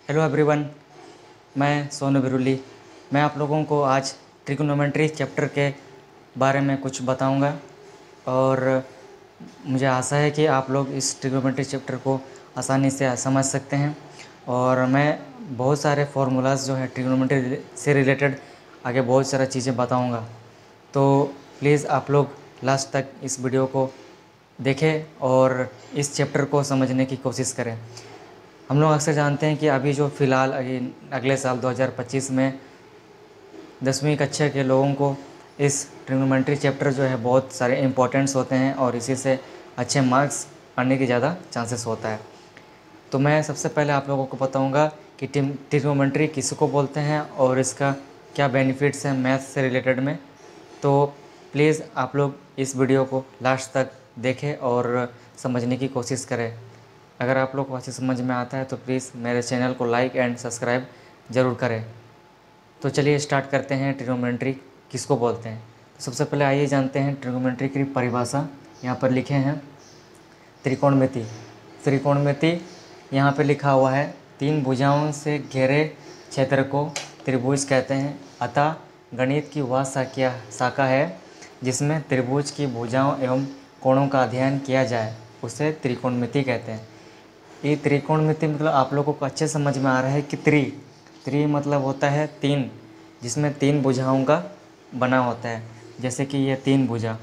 Hello everyone, मैं सोनू बिरुली। मैं आप लोगों को आज ट्रिग्नोमेट्री चैप्टर के बारे में कुछ बताऊंगा और मुझे आशा है कि आप लोग इस ट्रिग्नोमेट्री चैप्टर को आसानी से समझ सकते हैं। और मैं बहुत सारे फार्मूलाज जो है ट्रिग्नोमेट्री से रिलेटेड आगे बहुत सारा चीज़ें बताऊंगा। तो प्लीज़ आप लोग लास्ट तक इस वीडियो को देखें और इस चैप्टर को समझने की कोशिश करें। हम लोग अक्सर जानते हैं कि अभी जो फ़िलहाल अगले साल 2025 में 10वीं कक्षा के लोगों को इस ट्रिग्नोमेट्री चैप्टर जो है बहुत सारे इम्पोर्टेंट्स होते हैं और इसी से अच्छे मार्क्स आने की ज़्यादा चांसेस होता है। तो मैं सबसे पहले आप लोगों को बताऊंगा कि ट्रिग्नोमेट्री किसको बोलते हैं और इसका क्या बेनिफिट्स हैं मैथ से रिलेटेड में। तो प्लीज़ आप लोग इस वीडियो को लास्ट तक देखें और समझने की कोशिश करें। अगर आप लोग को अच्छे समझ में आता है तो प्लीज़ मेरे चैनल को लाइक एंड सब्सक्राइब ज़रूर करें। तो चलिए स्टार्ट करते हैं ट्रिग्नोमेट्री किसको बोलते हैं। तो सबसे पहले आइए जानते हैं ट्रिग्नोमेट्री की परिभाषा। यहाँ पर लिखे हैं त्रिकोणमिति। त्रिकोणमिति यहाँ पे लिखा हुआ है, तीन भुजाओं से घिरे क्षेत्र को त्रिभुज कहते हैं। अतः गणित की वह शाखा है जिसमें त्रिभुज की भुजाओं एवं कोणों का अध्ययन किया जाए, उसे त्रिकोणमिति कहते हैं। ये त्रिकोणमिति मतलब आप लोगों को अच्छे समझ में आ रहा है कि त्रि मतलब होता है तीन, जिसमें तीन भुजाओं का बना होता है। जैसे कि ये तीन भुजा,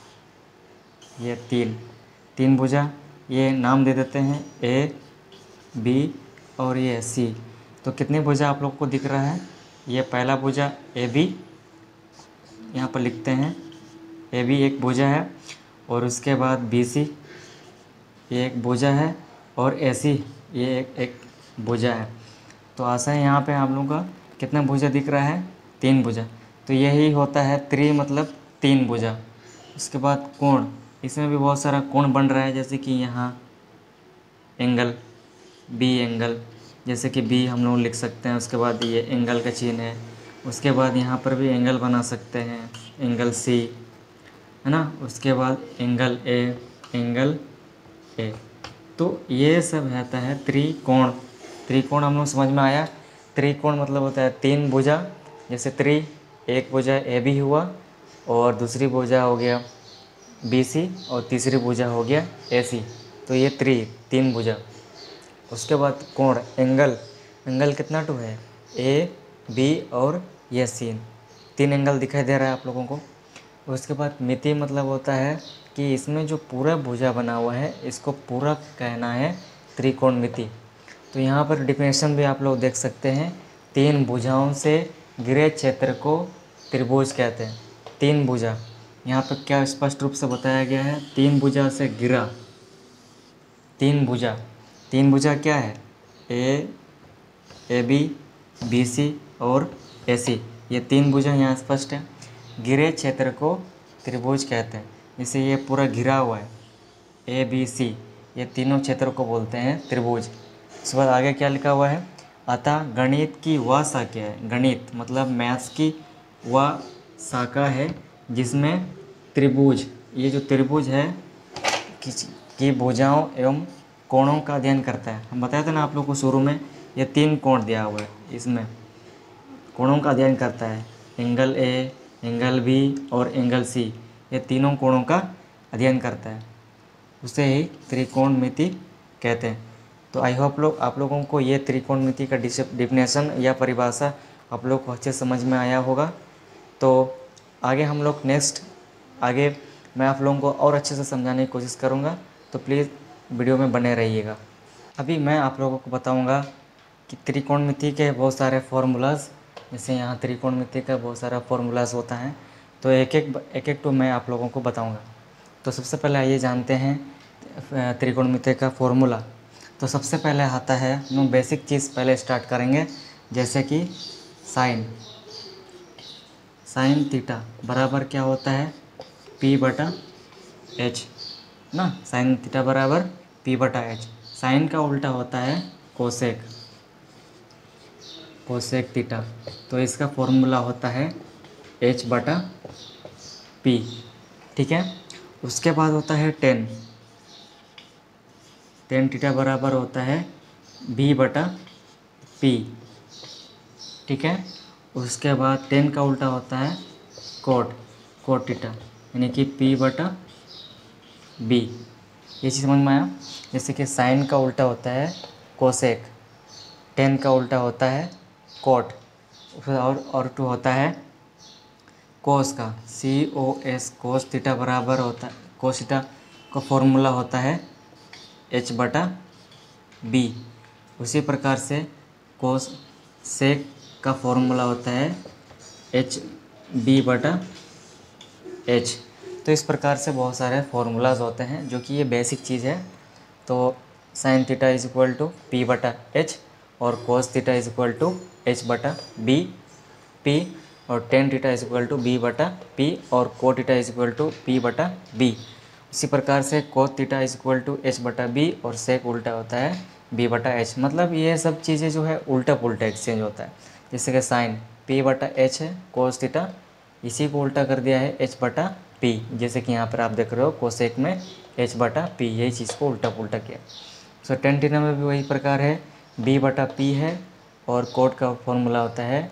ये तीन भुजा, ये नाम दे देते हैं ए बी और ये सी। तो कितनी भुजा आप लोग को दिख रहा है? ये पहला भुजा ए बी, यहाँ पर लिखते हैं ए बी एक भुजा है, और उसके बाद बी सी ये एक भुजा है, और ए सी ये एक भुजा है। तो आशा है यहाँ पे आप लोगों का कितना भुजा दिख रहा है? तीन भुजा। तो यही होता है त्रि मतलब तीन भुजा। उसके बाद कोण, इसमें भी बहुत सारा कोण बन रहा है। जैसे कि यहाँ एंगल, बी एंगल, जैसे कि बी हम लोग लिख सकते हैं। उसके बाद ये एंगल का चिन्ह है। उसके बाद यहाँ पर भी एंगल बना सकते हैं, एंगल सी, है ना। उसके बाद एंगल ए। तो ये सब रहता है त्रिकोण। त्रिकोण हम लोग समझ में आया। त्रिकोण मतलब होता है तीन भुजा। जैसे एक भुजा ए बी हुआ, और दूसरी भुजा हो गया बी सी, और तीसरी भुजा हो गया ए सी। तो ये तीन भुजा। उसके बाद कोण, एंगल कितना टू है? ए बी और ये सी, तीन एंगल दिखाई दे रहा है आप लोगों को। उसके बाद मिति मतलब होता है कि इसमें जो पूरा भुजा बना हुआ है इसको पूरा कहना है त्रिकोणमिति। तो यहाँ पर डिफिनेशन भी आप लोग देख सकते हैं, तीन भुजाओं से घिरे क्षेत्र को त्रिभुज कहते हैं। तीन भुजा, यहाँ पर क्या स्पष्ट रूप से बताया गया है? तीन भुजा से घिरा, तीन भुजा क्या है? ए बी, बी सी और ए सी, ये तीन भुजा यहाँ स्पष्ट है। घिरे क्षेत्र को त्रिभुज कहते हैं। जैसे ये पूरा घिरा हुआ है ए बी सी, ये तीनों क्षेत्र को बोलते हैं त्रिभुज। उसके बाद आगे क्या लिखा हुआ है? अतः गणित की वह शाखा है, गणित मतलब मैथ्स की वह शाखा है जिसमें त्रिभुज, ये जो त्रिभुज है की भुजाओं एवं कोणों का अध्ययन करता है। हम बताए थे ना आप लोग को शुरू में, ये तीन कोण दिया हुआ है, इसमें कोणों का अध्ययन करता है। एंगल ए, एंगल बी और एंगल सी, ये तीनों कोणों का अध्ययन करता है, उसे ही त्रिकोणमिति कहते हैं। तो आई होप आप लोगों को ये त्रिकोणमिति का डिफिनेशन या परिभाषा आप लोग को अच्छे समझ में आया होगा। तो आगे हम लोग आगे मैं आप लोगों को और अच्छे से समझाने की कोशिश करूँगा। तो प्लीज़ वीडियो में बने रहिएगा। अभी मैं आप लोगों को बताऊँगा कि त्रिकोणमिति के बहुत सारे फार्मूलाज, जैसे यहाँ त्रिकोणमिति का बहुत सारा फार्मूलाज होता है। तो एक एक तो मैं आप लोगों को बताऊँगा। तो सबसे पहले आइए जानते हैं त्रिकोणमिति का फॉर्मूला। तो सबसे पहले आता है, हम बेसिक चीज़ पहले स्टार्ट करेंगे। जैसे कि साइन थीटा बराबर क्या होता है? पी बटा एच ना। साइन थीटा बराबर पी बटा एच। साइन का उल्टा होता है कोसेक थीटा। तो इसका फॉर्मूला होता है एच बटा पी, ठीक है। उसके बाद होता है टेन थीटा बराबर होता है बी बटा पी, ठीक है। उसके बाद टेन का उल्टा होता है कोट, कोट थीटा, यानी कि पी बटा बी। ये चीज़ समझ में आया। जैसे कि साइन का उल्टा होता है कोसेक, टेन का उल्टा होता है कोट, फिर और टू होता है कोस का, सी ओ एस, कोस थीटा बराबर होता है, कोस थीटा का फॉर्मूला होता है एच बटा बी। उसी प्रकार से कोस सेक का फॉर्मूला होता है एच बी बटा एच। तो इस प्रकार से बहुत सारे फार्मूलाज होते हैं जो कि ये बेसिक चीज़ है। तो sine theta is equal to P बटा एच और cos theta is equal to H बटा बी पी, और tan theta is equal to B बटा पी और cot theta is equal to P बटा बी। उसी प्रकार से cot theta is equal to H बटा बी और सेक उल्टा होता है बी बटा एच। मतलब ये सब चीज़ें जो है उल्टा पुल्टा एक्सचेंज होता है। जैसे कि साइन पी बटा एच है, कोस थीटा इसी को उल्टा कर दिया है एच बटा पी, जैसे कि यहाँ पर आप देख रहे हो कोसेक में एच बटा पी, यही चीज़ को उल्टा पुल्टा किया। सो टेन थीटा में भी वही प्रकार है, बी बटा पी है और कोट का फॉर्मूला होता है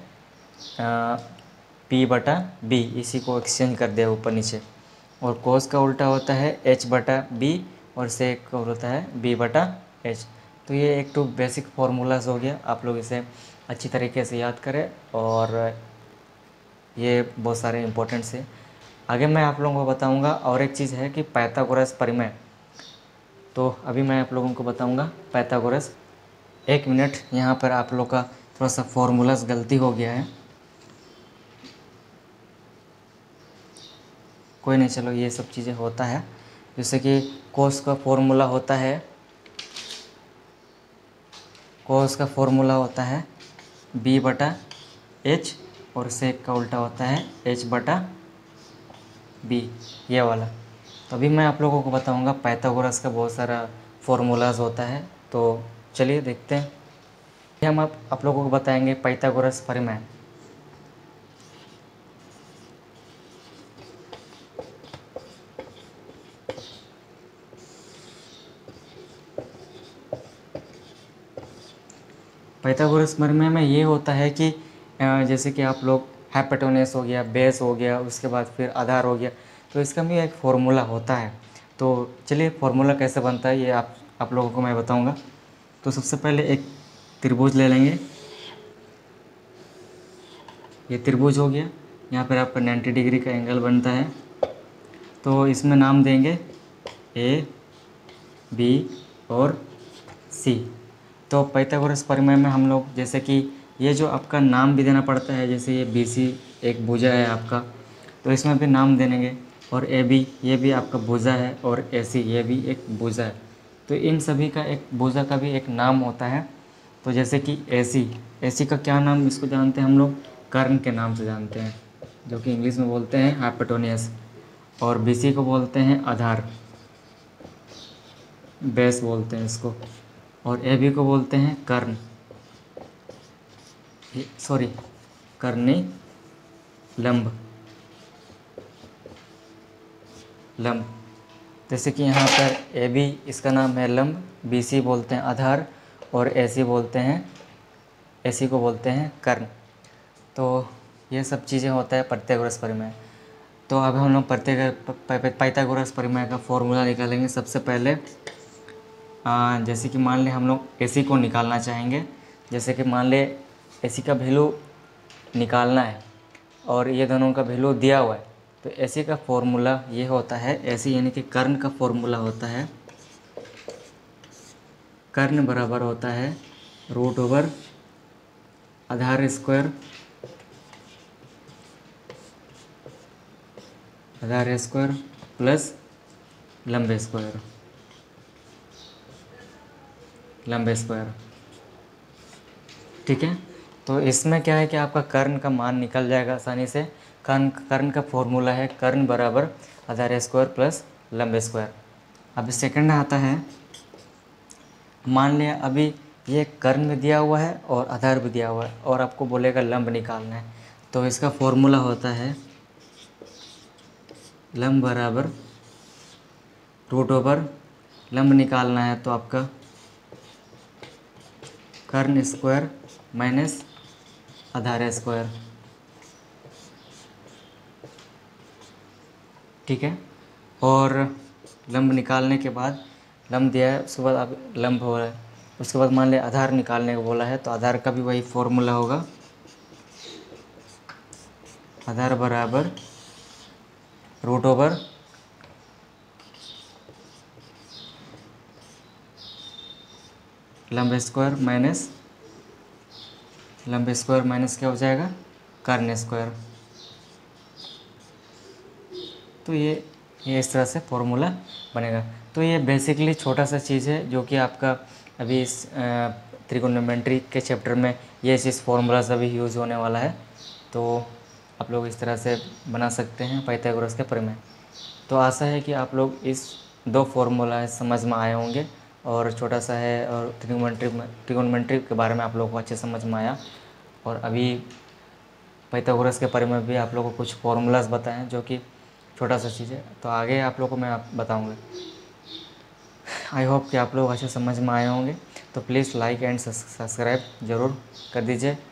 पी बटा बी, इसी को एक्सचेंज कर दिया ऊपर नीचे। और कोस का उल्टा होता है एच बटा बी और सेक का होता है बी बटा एच। तो ये एक तो बेसिक फार्मूलाज हो गया, आप लोग इसे अच्छी तरीके से याद करें और ये बहुत सारे इंपॉर्टेंट से। आगे मैं आप लोगों को बताऊंगा और एक चीज़ है कि पाइथागोरस प्रमेय। तो अभी मैं आप लोगों को बताऊंगा पाइथागोरस। एक मिनट, यहाँ पर आप लोग का थोड़ा सा फॉर्मूलाज गलती हो गया है, कोई नहीं, चलो ये सब चीज़ें होता है। जैसे कि कोस का फॉर्मूला होता है, कोस का फॉर्मूला होता है बी बटा एच और सेक का उल्टा होता है एच बटा बी, ये वाला। तो अभी मैं आप लोगों को बताऊंगा पाइथागोरस का बहुत सारा फॉर्मूलाज होता है। तो चलिए देखते हैं। हम आप लोगों को बताएंगे पाइथागोरस प्रमेय। पाइथागोरस प्रमेय में ये होता है कि जैसे कि आप लोग हाइपोटेन्यूस हो गया, बेस हो गया, उसके बाद फिर आधार हो गया, तो इसका भी एक फॉर्मूला होता है। तो चलिए फार्मूला कैसे बनता है ये आप लोगों को मैं बताऊंगा। तो सबसे पहले एक त्रिभुज ले लेंगे, ये त्रिभुज हो गया, यहाँ पर आपका 90 डिग्री का एंगल बनता है। तो इसमें नाम देंगे ए, बी और सी। तो पाइथागोरस प्रमेय में हम लोग जैसे कि ये जो आपका नाम भी देना पड़ता है, जैसे ये बी सी एक भुजा है आपका, तो इसमें भी नाम देंगे। और ए बी ये भी आपका भुजा है और ए सी ये भी एक भुजा है। तो इन सभी का एक भुजा का भी एक नाम होता है। तो जैसे कि ए सी का क्या नाम इसको जानते हैं हम लोग, कर्ण के नाम से जानते हैं, जो कि इंग्लिश में बोलते हैं हाइपोटेन्यूस। और बी सी को बोलते हैं आधार, बेस बोलते हैं इसको। और ए बी को बोलते हैं कर्ण, सॉरी कर्णी लंब, लंब। जैसे कि यहाँ पर ए बी इसका नाम है लंब, बी सी बोलते हैं आधार और ए सी बोलते हैं, ए सी को बोलते हैं कर्ण। तो ये सब चीज़ें होता है पाइथागोरस प्रमेय। तो अब हम लोग पाइथागोरस प्रमेय का फॉर्मूला निकालेंगे। सबसे पहले जैसे कि मान लें हम लोग ए सी को निकालना चाहेंगे, जैसे कि मान ले ए सी का वैल्यू निकालना है और ये दोनों का वैल्यू दिया हुआ है। तो ए सी का फॉर्मूला ये होता है, ए सी यानी कि कर्ण का फॉर्मूला होता है, कर्ण बराबर होता है रूट ओवर आधार स्क्वायर, आधार स्क्वायर प्लस लंबे स्क्वायर, लंबे स्क्वायर, ठीक है। तो इसमें क्या है कि आपका कर्ण का मान निकल जाएगा आसानी से। कर्ण का फॉर्मूला है कर्ण बराबर आधार स्क्वायर प्लस लंबे स्क्वायर। अभी सेकंड आता है, मान लिया अभी ये कर्ण भी दिया हुआ है और आधार भी दिया हुआ है और आपको बोलेगा लंब निकालना है। तो इसका फॉर्मूला होता है लंब बराबर रूट ओवर, लंब निकालना है तो आपका कर्ण स्क्वायर माइनस आधार स्क्वायर। ठीक है। और लंब निकालने के बाद, लंब दिया है उसके बाद अब लंब हो रहा है, उसके बाद मान लिया आधार निकालने को बोला है, तो आधार का भी वही फॉर्मूला होगा, आधार बराबर रूट ओवर लंब स्क्वायर माइनस लंब स्क्वायर माइनस क्या हो जाएगा, कर्ण स्क्वायर। तो ये इस तरह से फॉर्मूला बनेगा। तो ये बेसिकली छोटा सा चीज़ है जो कि आपका अभी इस त्रिकोणमिति के चैप्टर में ये चीज़ फॉर्मूलाज अभी यूज़ होने वाला है। तो आप लोग इस तरह से बना सकते हैं पाइथागोरस के प्रमेय। तो आशा है कि आप लोग इस 2 फॉर्मूला समझ में आए होंगे, और छोटा सा है, और त्रिकोणमिति के बारे में आप लोगों को अच्छे समझ में आया। और अभी पाइथागोरस के बारे में भी आप लोगों को कुछ फॉर्मूलाज बताएं जो कि छोटा सा चीज़ है, तो आगे आप लोगों को मैं बताऊंगा। आई होप कि आप लोग अच्छे समझ में आए होंगे। तो प्लीज़ लाइक एंड सब्सक्राइब ज़रूर कर दीजिए।